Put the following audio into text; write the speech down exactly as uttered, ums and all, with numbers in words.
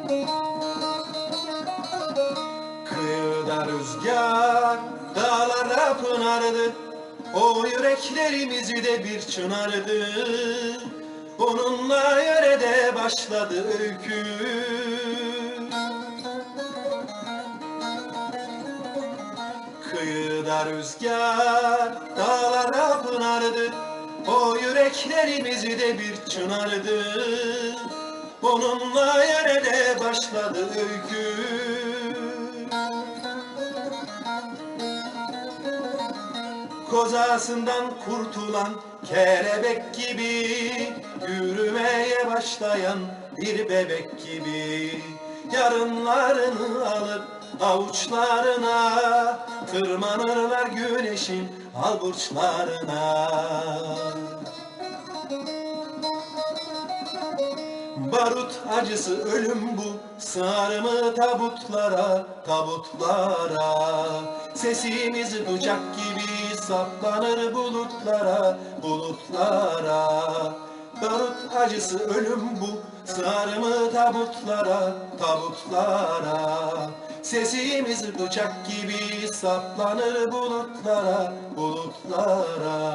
Kıyıda rüzgar, dağlara pınardı, o yüreklerimizi de bir çınardı. Onunla yörede başladı öykü. Kıyıda rüzgar, dağlara pınardı, o yüreklerimizi de bir çınardı. Onunla yörede başladı öykü. Kozasından kurtulan kelebek gibi, yürümeye başlayan bir bebek gibi, yarınlarını alıp avuçlarına tırmanırlar güneşin alburçlarına. Barut acısı ölüm bu, sığar mı tabutlara, tabutlara? Sesimiz bıçak gibi saplanır bulutlara, bulutlara. Barut acısı ölüm bu, sığar mı tabutlara, tabutlara? Sesimiz bıçak gibi saplanır bulutlara, bulutlara.